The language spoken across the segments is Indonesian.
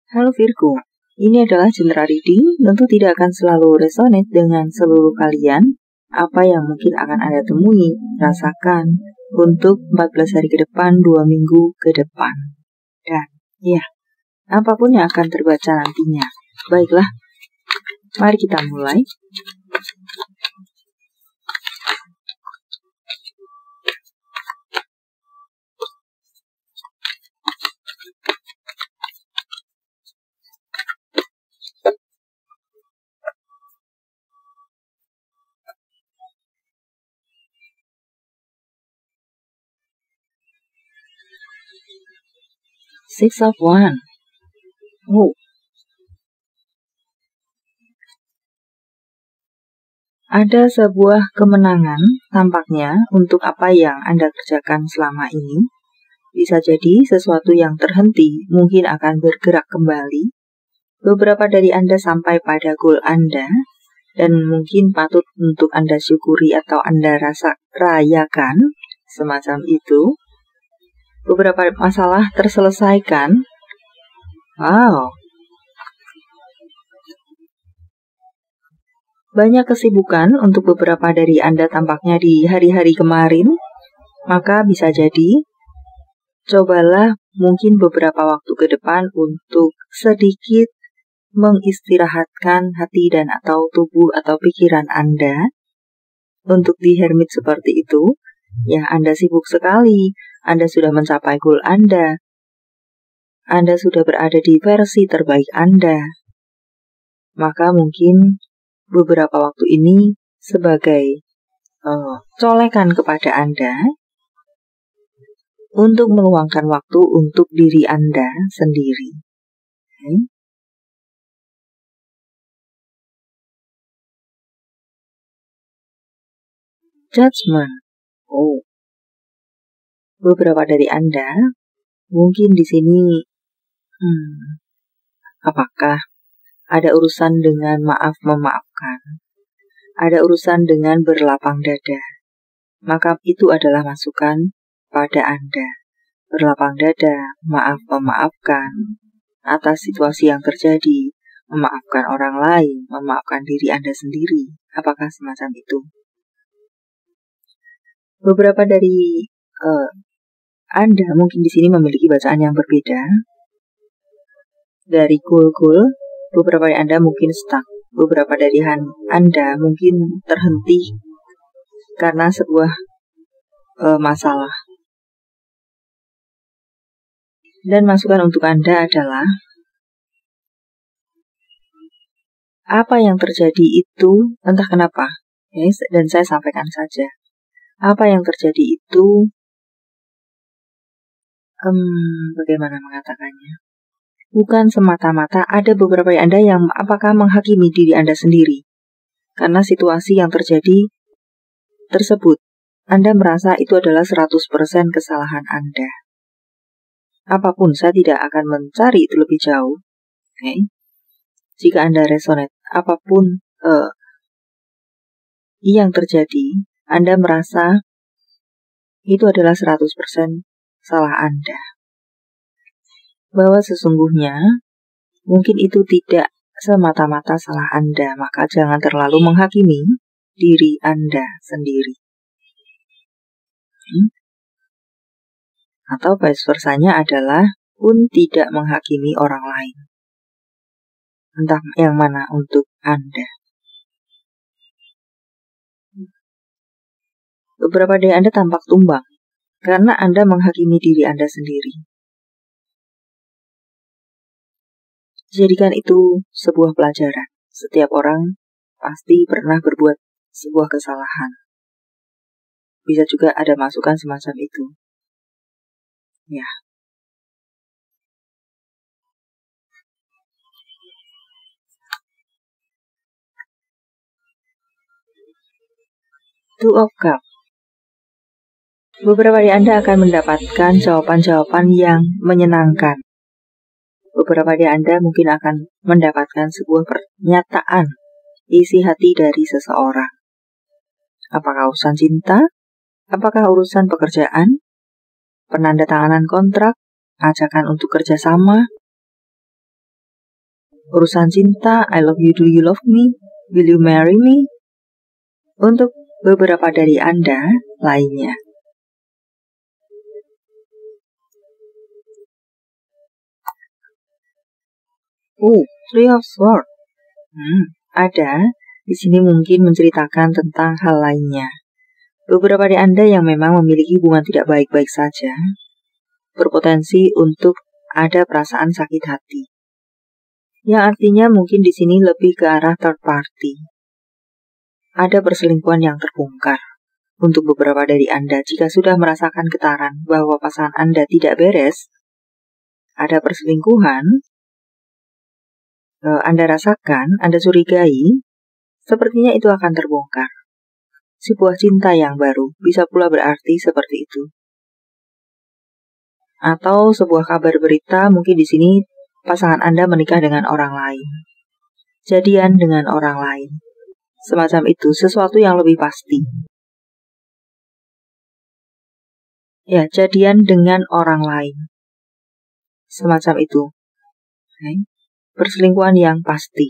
Halo Virgo, ini adalah general reading, tentu tidak akan selalu resonate dengan seluruh kalian. Apa yang mungkin akan Anda temui, rasakan untuk 14 hari ke depan, 2 minggu ke depan. Dan ya, apapun yang akan terbaca nantinya. Baiklah, mari kita mulai. Six of Wands. Oh. Ada sebuah kemenangan tampaknya untuk apa yang Anda kerjakan selama ini. Bisa jadi sesuatu yang terhenti mungkin akan bergerak kembali. Beberapa dari Anda sampai pada goal Anda dan mungkin patut untuk Anda syukuri atau Anda rayakan semacam itu. Beberapa masalah terselesaikan. Wow. Banyak kesibukan untuk beberapa dari Anda tampaknya di hari-hari kemarin. Maka bisa jadi, cobalah mungkin beberapa waktu ke depan untuk sedikit mengistirahatkan hati dan atau tubuh atau pikiran Anda. Untuk di hermit seperti itu, ya Anda sibuk sekali. Anda sudah mencapai goal Anda. Anda sudah berada di versi terbaik Anda. Maka mungkin beberapa waktu ini sebagai colekan kepada Anda untuk meluangkan waktu untuk diri Anda sendiri. Okay. Judgment. Oh. Beberapa dari Anda mungkin di sini apakah ada urusan dengan maaf memaafkan, ada urusan dengan berlapang dada, maka itu adalah masukan pada Anda. Berlapang dada, maaf memaafkan atas situasi yang terjadi, memaafkan orang lain, memaafkan diri Anda sendiri. Apakah semacam itu? Beberapa dari Anda mungkin di sini memiliki bacaan yang berbeda. Dari goal-goal, beberapa dari Anda mungkin stuck. Beberapa dari Anda mungkin terhenti karena sebuah masalah. Dan masukan untuk Anda adalah apa yang terjadi itu entah kenapa, dan saya sampaikan saja. Apa yang terjadi itu bagaimana mengatakannya? Bukan semata-mata ada beberapa dari Anda yang apakah menghakimi diri Anda sendiri. Karena situasi yang terjadi tersebut, Anda merasa itu adalah 100% kesalahan Anda. Apapun, saya tidak akan mencari itu lebih jauh. Okay? Jika Anda resonate, apapun yang terjadi, Anda merasa itu adalah 100% salah Anda. Bahwa sesungguhnya mungkin itu tidak semata-mata salah Anda, maka jangan terlalu menghakimi diri Anda sendiri. Atau vice versanya adalah pun tidak menghakimi orang lain. Entah yang mana untuk Anda. Beberapa dari Anda tampak tumbang karena Anda menghakimi diri Anda sendiri. Jadikan itu sebuah pelajaran. Setiap orang pasti pernah berbuat sebuah kesalahan. Bisa juga ada masukan semacam itu. Ya. Two of Cups. Beberapa dari Anda akan mendapatkan jawaban-jawaban yang menyenangkan. Beberapa dari Anda mungkin akan mendapatkan sebuah pernyataan isi hati dari seseorang. Apakah urusan cinta? Apakah urusan pekerjaan? Penandatanganan kontrak? Ajakan untuk kerjasama? urusan cinta, I love you, do you love me, will you marry me? Untuk beberapa dari Anda lainnya. Three of Swords. Ada di sini mungkin menceritakan tentang hal lainnya. Beberapa dari Anda yang memang memiliki hubungan tidak baik-baik saja berpotensi untuk ada perasaan sakit hati. Yang artinya mungkin di sini lebih ke arah third party. Ada perselingkuhan yang terbongkar. Untuk beberapa dari Anda, jika sudah merasakan getaran bahwa pasangan Anda tidak beres, ada perselingkuhan, Anda rasakan, Anda curigai, sepertinya itu akan terbongkar. Sebuah cinta yang baru bisa pula berarti seperti itu. Atau sebuah kabar berita, mungkin di sini pasangan Anda menikah dengan orang lain. Jadian dengan orang lain. Semacam itu, sesuatu yang lebih pasti. Ya, jadian dengan orang lain. Semacam itu. Perselingkuhan yang pasti.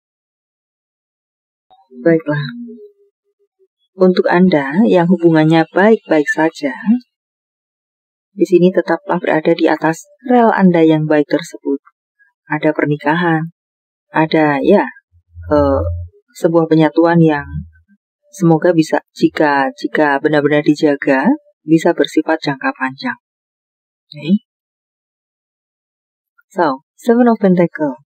Baiklah. Untuk Anda yang hubungannya baik-baik saja, di sini tetaplah berada di atas rel Anda yang baik tersebut. Ada pernikahan, ada sebuah penyatuan yang semoga bisa jika benar-benar dijaga bisa bersifat jangka panjang. So, Seven of Pentacles.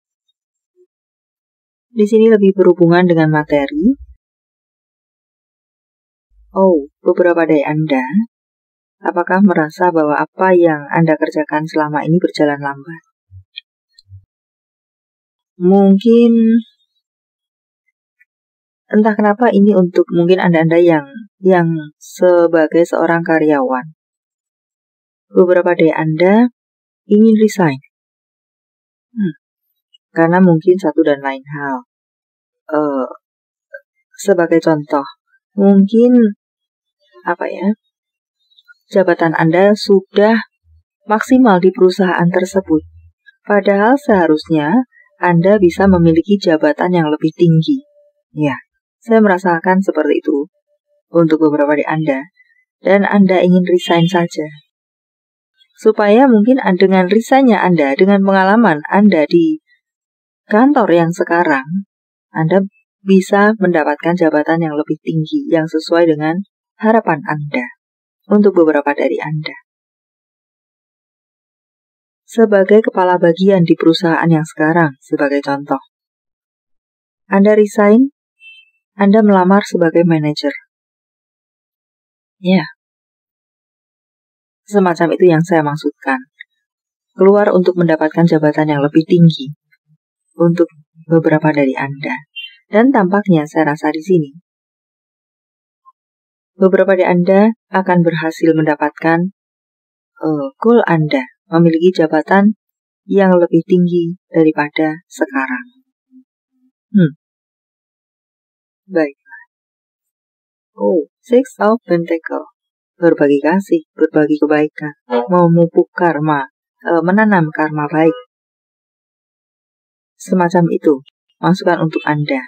Di sini lebih berhubungan dengan materi. Beberapa dari Anda, apakah merasa bahwa apa yang Anda kerjakan selama ini berjalan lambat? Mungkin, entah kenapa ini untuk mungkin Anda-Anda yang sebagai seorang karyawan. Beberapa dari Anda ingin resign. Karena mungkin satu dan lain hal. Sebagai contoh, mungkin jabatan Anda sudah maksimal di perusahaan tersebut. Padahal seharusnya Anda bisa memiliki jabatan yang lebih tinggi. Ya, saya merasakan seperti itu untuk beberapa dari Anda. Dan Anda ingin resign saja. Supaya mungkin dengan resign-nya Anda, dengan pengalaman Anda di kantor yang sekarang, Anda bisa mendapatkan jabatan yang lebih tinggi, yang sesuai dengan harapan Anda. Untuk beberapa dari Anda. Sebagai kepala bagian di perusahaan yang sekarang, sebagai contoh. Anda resign, Anda melamar sebagai manajer. Ya. Semacam itu yang saya maksudkan. Keluar untuk mendapatkan jabatan yang lebih tinggi. Untuk beberapa dari Anda. Dan tampaknya saya rasa di sini. Beberapa dari Anda akan berhasil mendapatkan goal Anda. Memiliki jabatan yang lebih tinggi daripada sekarang. Baiklah. Six of Pentacles. Berbagi kasih, berbagi kebaikan, memupuk karma, menanam karma baik. Semacam itu, masukan untuk Anda.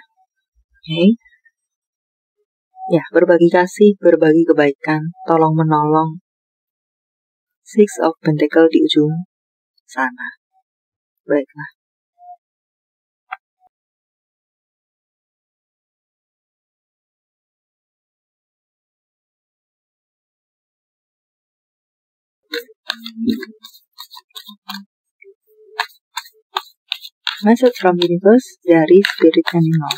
Ya, berbagi kasih, berbagi kebaikan, tolong menolong. Six of Pentacles di ujung sana. Baiklah. Message from universe dari spirit animal.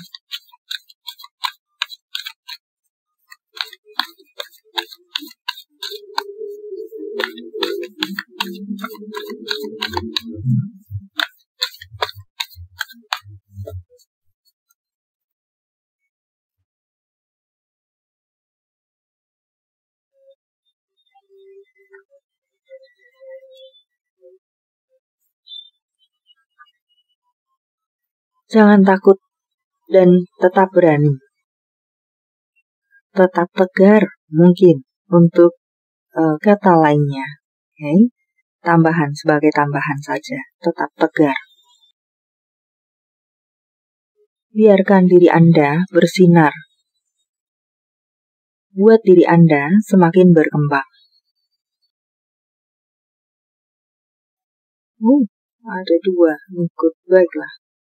Jangan takut dan tetap berani. Tetap tegar mungkin untuk kata lainnya. Tambahan sebagai tambahan saja. Tetap tegar. Biarkan diri Anda bersinar. Buat diri Anda semakin berkembang. Ada 2 ngikut, baiklah.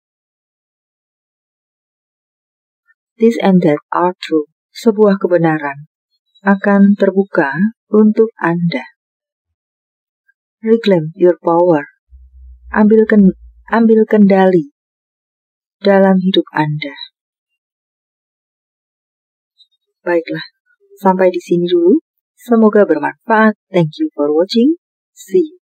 This and that are true. Sebuah kebenaran akan terbuka untuk Anda. Reclaim your power. Ambil kendali dalam hidup Anda. Baiklah, sampai di sini dulu. Semoga bermanfaat. Thank you for watching. See you.